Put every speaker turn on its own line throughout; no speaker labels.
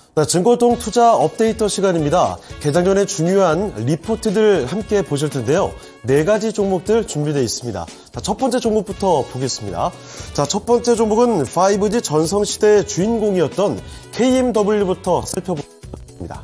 네, 증권통 투자 업데이터 시간입니다. 개장 전에 중요한 리포트들 함께 보실 텐데요. 4가지 종목들 준비되어 있습니다. 자, 첫 번째 종목부터 보겠습니다. 자, 첫 번째 종목은 5G 전성시대의 주인공이었던 KMW부터 살펴보겠습니다.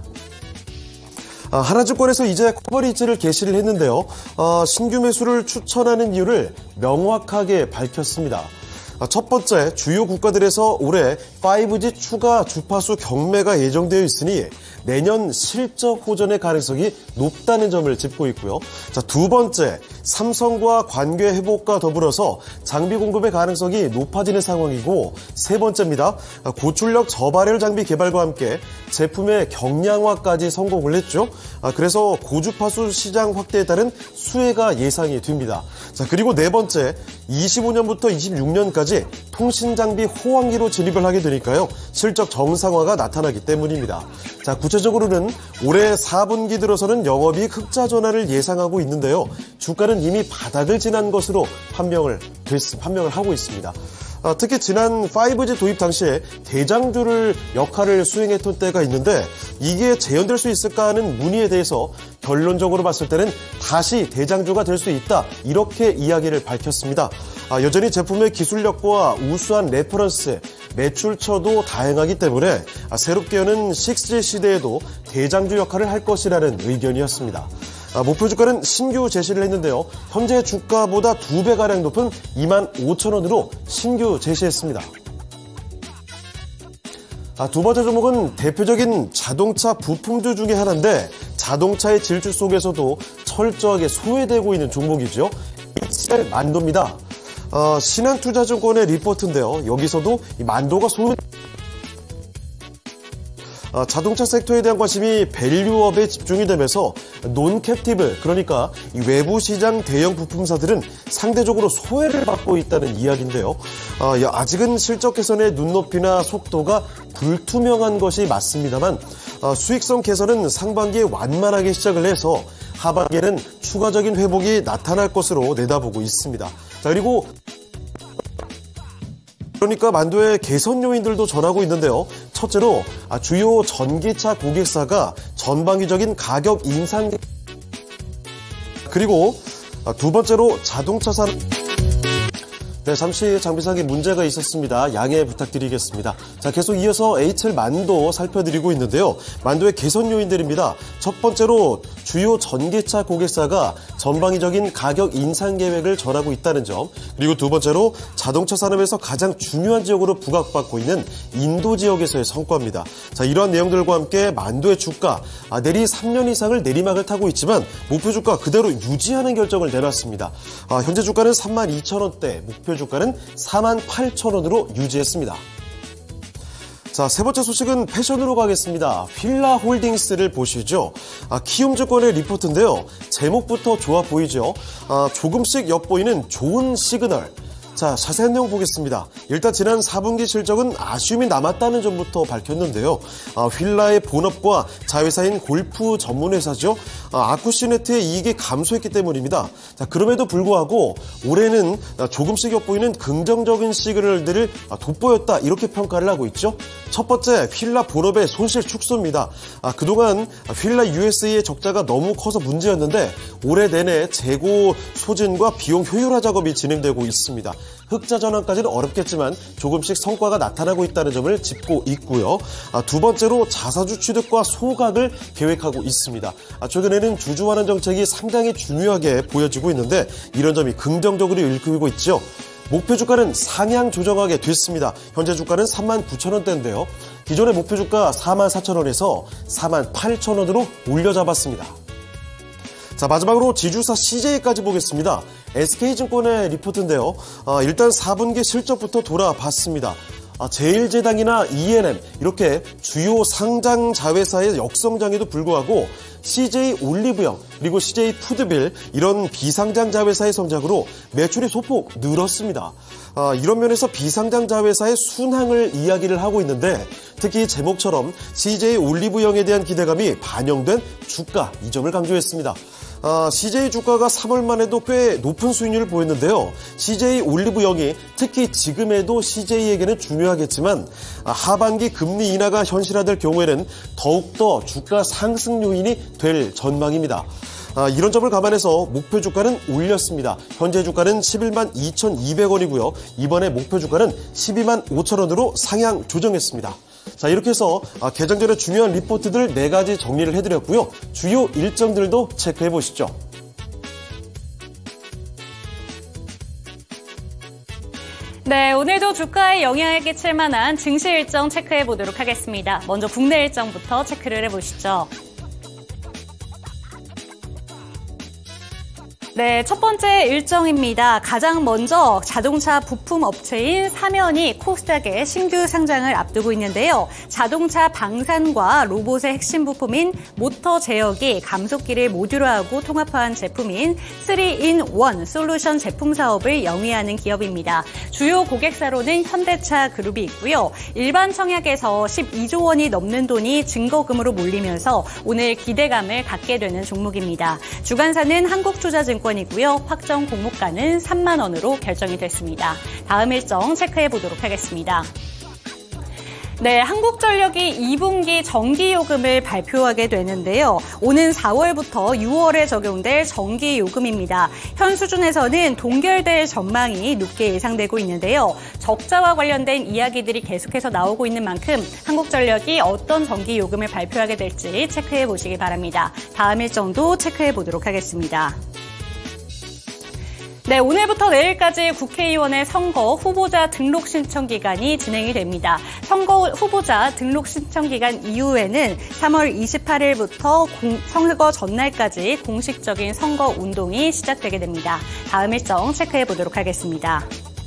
하나증권에서 이제 커버리지를 게시를 했는데요. 신규 매수를 추천하는 이유를 명확하게 밝혔습니다. 첫 번째, 주요 국가들에서 올해 5G 추가 주파수 경매가 예정되어 있으니 내년 실적 호전의 가능성이 높다는 점을 짚고 있고요. 자, 두 번째, 삼성과 관계 회복과 더불어서 장비 공급의 가능성이 높아지는 상황이고, 세 번째입니다. 고출력 저발열 장비 개발과 함께 제품의 경량화까지 성공을 했죠. 그래서 고주파수 시장 확대에 따른 수혜가 예상이 됩니다. 자, 그리고 네 번째, 25년부터 26년까지 통신 장비 호황기로 진입을 하게 되니까요. 실적 정상화가 나타나기 때문입니다. 자, 구체적으로는 올해 4분기 들어서는 영업이익 흑자 전환을 예상하고 있는데요. 주가는 이미 바닥을 지난 것으로 판명을 하고 있습니다. 특히 지난 5G 도입 당시에 대장주를 역할을 수행했던 때가 있는데 이게 재현될 수 있을까 하는 문의에 대해서 결론적으로 봤을 때는 다시 대장주가 될 수 있다, 이렇게 이야기를 밝혔습니다. 여전히 제품의 기술력과 우수한 레퍼런스, 매출처도 다양하기 때문에 새롭게 여는 6G 시대에도 대장주 역할을 할 것이라는 의견이었습니다. 목표 주가는 신규 제시를 했는데요. 현재 주가보다 2배가량 높은 25,000원으로 신규 제시했습니다. 두 번째 종목은 대표적인 자동차 부품주 중에 하나인데 자동차의 질주 속에서도 철저하게 소외되고 있는 종목이죠. HCL 만도입니다. 신한투자증권의 리포트인데요. 여기서도 이 만도가 자동차 섹터에 대한 관심이 밸류업에 집중이 되면서 논캡티브, 그러니까 이 외부 시장 대형 부품사들은 상대적으로 소외를 받고 있다는 이야기인데요. 아직은 실적 개선의 눈높이나 속도가 불투명한 것이 맞습니다만 수익성 개선은 상반기에 완만하게 시작을 해서 하반기에는 추가적인 회복이 나타날 것으로 내다보고 있습니다. 자, 그리고 그러니까 만도의 개선 요인들도 전하고 있는데요. 첫째로 주요 전기차 고객사가 전방위적인 가격 인상, 그리고 두 번째로 자동차 산업. 네, 잠시 장비상에 문제가 있었습니다. 양해 부탁드리겠습니다. 자, 계속 이어서 HL 만도 살펴드리고 있는데요. 만도의 개선 요인들입니다. 첫 번째로 주요 전기차 고객사가 전방위적인 가격 인상 계획을 전하고 있다는 점, 그리고 두 번째로 자동차 산업에서 가장 중요한 지역으로 부각받고 있는 인도 지역에서의 성과입니다. 자, 이러한 내용들과 함께 만도의 주가 내리 3년 이상을 내리막을 타고 있지만 목표 주가 그대로 유지하는 결정을 내놨습니다. 현재 주가는 32,000원대, 목표 주가는 48,000원으로 유지했습니다. 자, 세 번째 소식은 패션으로 가겠습니다. 휠라홀딩스를 보시죠. 키움증권의 리포트인데요. 제목부터 좋아 보이죠. 조금씩 엿보이는 좋은 시그널. 자, 자세한 내용 보겠습니다. 일단 지난 4분기 실적은 아쉬움이 남았다는 점부터 밝혔는데요. 휠라의 본업과 자회사인 골프 전문회사죠. 아쿠시네트의 이익이 감소했기 때문입니다. 자, 그럼에도 불구하고 올해는 조금씩 엿보이는 긍정적인 시그널들을 돋보였다, 이렇게 평가를 하고 있죠. 첫 번째, 휠라 본업의 손실 축소입니다. 그동안 휠라 USA의 적자가 너무 커서 문제였는데 올해 내내 재고 소진과 비용 효율화 작업이 진행되고 있습니다. 흑자 전환까지는 어렵겠지만 조금씩 성과가 나타나고 있다는 점을 짚고 있고요. 두 번째로 자사주 취득과 소각을 계획하고 있습니다. 최근에는 주주환원 정책이 상당히 중요하게 보여지고 있는데 이런 점이 긍정적으로 읽히고 있죠. 목표 주가는 상향 조정하게 됐습니다. 현재 주가는 39,000원대인데요. 기존의 목표 주가 44,000원에서 48,000원으로 올려잡았습니다. 자, 마지막으로 지주사 CJ까지 보겠습니다. SK증권의 리포트인데요. 일단 4분기 실적부터 돌아봤습니다. 제일제당이나 ENM, 이렇게 주요 상장 자회사의 역성장에도 불구하고 CJ 올리브영, 그리고 CJ 푸드빌, 이런 비상장 자회사의 성장으로 매출이 소폭 늘었습니다. 이런 면에서 비상장 자회사의 순항을 이야기를 하고 있는데 특히 제목처럼 CJ 올리브영에 대한 기대감이 반영된 주가, 이 점을 강조했습니다. CJ 주가가 3월만 해도 꽤 높은 수익률을 보였는데요. CJ 올리브영이 특히 지금에도 CJ에게는 중요하겠지만 하반기 금리 인하가 현실화될 경우에는 더욱더 주가 상승 요인이 될 전망입니다. 이런 점을 감안해서 목표 주가는 올렸습니다. 현재 주가는 11만 2,200원이고요. 이번에 목표 주가는 12만 5천원으로 상향 조정했습니다. 자, 이렇게 해서 개장 전에 중요한 리포트들 4가지 정리를 해드렸고요. 주요 일정들도 체크해 보시죠.
네, 오늘도 주가에 영향을 끼칠 만한 증시 일정 체크해 보도록 하겠습니다. 먼저 국내 일정부터 체크를 해보시죠. 네, 첫 번째 일정입니다. 가장 먼저 자동차 부품 업체인 사면이 코스닥에 신규 상장을 앞두고 있는데요. 자동차 방산과 로봇의 핵심 부품인 모터 제어기, 감속기를 모듈화하고 통합한 제품인 3-in-1 솔루션 제품 사업을 영위하는 기업입니다. 주요 고객사로는 현대차 그룹이 있고요. 일반 청약에서 12조 원이 넘는 돈이 증거금으로 몰리면서 오늘 기대감을 갖게 되는 종목입니다. 주간사는 한국투자증권 이고요. 확정 공모가는 3만 원으로 결정이 됐습니다. 다음 일정 체크해 보도록 하겠습니다. 네, 한국전력이 2분기 전기요금을 발표하게 되는데요. 오는 4월부터 6월에 적용될 전기요금입니다. 현 수준에서는 동결될 전망이 높게 예상되고 있는데요. 적자와 관련된 이야기들이 계속해서 나오고 있는 만큼 한국전력이 어떤 전기요금을 발표하게 될지 체크해 보시기 바랍니다. 다음 일정도 체크해 보도록 하겠습니다. 네, 오늘부터 내일까지 국회의원의 선거 후보자 등록 신청 기간이 진행이 됩니다. 선거 후보자 등록 신청 기간 이후에는 3월 28일부터 선거 전날까지 공식적인 선거 운동이 시작되게 됩니다. 다음 일정 체크해 보도록 하겠습니다.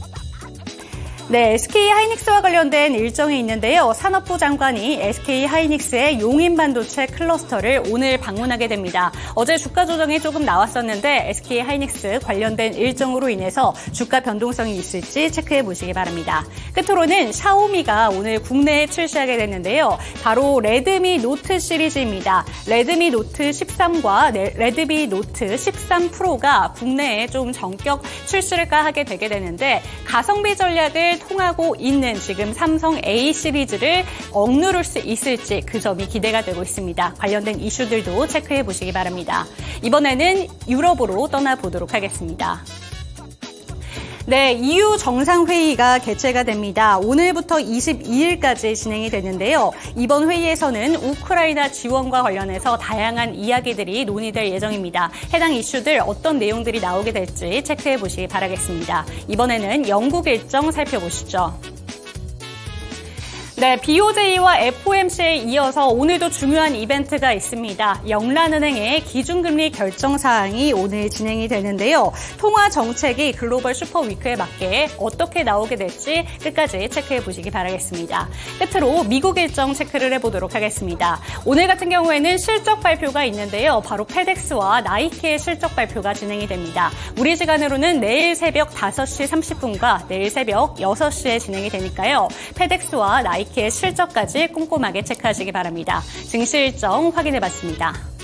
네, SK 하이닉스와 관련된 일정이 있는데요. 산업부 장관이 SK 하이닉스의 용인 반도체 클러스터를 오늘 방문하게 됩니다. 어제 주가 조정이 조금 나왔었는데 SK 하이닉스 관련된 일정으로 인해서 주가 변동성이 있을지 체크해 보시기 바랍니다. 끝으로는 샤오미가 오늘 국내에 출시하게 됐는데요. 바로 레드미 노트 시리즈입니다. 레드미 노트 13과 레드미 노트 13 프로가 국내에 좀 전격 출시를 하게 되게 되는데 가성비 전략을 통하고 있는 지금 삼성 A 시리즈를 억누를 수 있을지 그 점이 기대가 되고 있습니다. 관련된 이슈들도 체크해 보시기 바랍니다. 이번에는 유럽으로 떠나보도록 하겠습니다. 네, EU 정상회의가 개최가 됩니다. 오늘부터 22일까지 진행이 되는데요. 이번 회의에서는 우크라이나 지원과 관련해서 다양한 이야기들이 논의될 예정입니다. 해당 이슈들 어떤 내용들이 나오게 될지 체크해 보시기 바라겠습니다. 이번에는 영국 일정 살펴보시죠. 네, BOJ와 FOMC에 이어서 오늘도 중요한 이벤트가 있습니다. 영란은행의 기준금리 결정 사항이 오늘 진행이 되는데요. 통화 정책이 글로벌 슈퍼위크에 맞게 어떻게 나오게 될지 끝까지 체크해 보시기 바라겠습니다. 끝으로 미국 일정 체크를 해보도록 하겠습니다. 오늘 같은 경우에는 실적 발표가 있는데요. 바로 페덱스와 나이키의 실적 발표가 진행이 됩니다. 우리 시간으로는 내일 새벽 5시 30분과 내일 새벽 6시에 진행이 되니까요. 페덱스와 나이키의 실적까지 꼼꼼하게 체크하시기 바랍니다. 증시 일정 확인해 봤습니다.